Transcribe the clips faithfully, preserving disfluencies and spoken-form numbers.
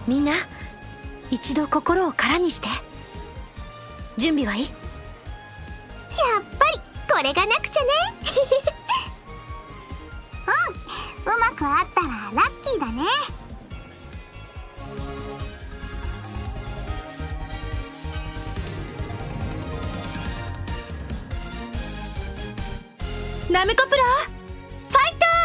みんな一度心を空にして。準備はいい？やっぱりこれがなくちゃね。うん、うまくあったらラッキーだね。 ナムコプロファイト！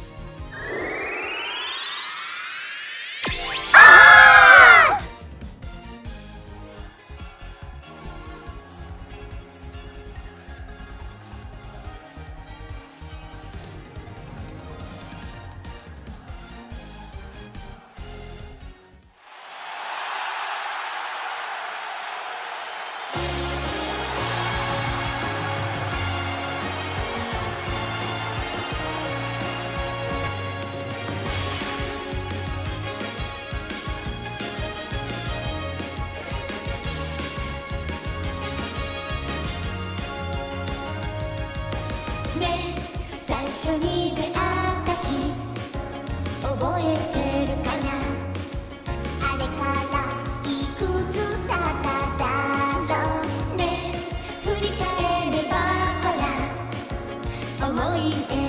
最初に出会った日覚えてるかな。あれからいくつ経っただろうね。振り返ればほら思い出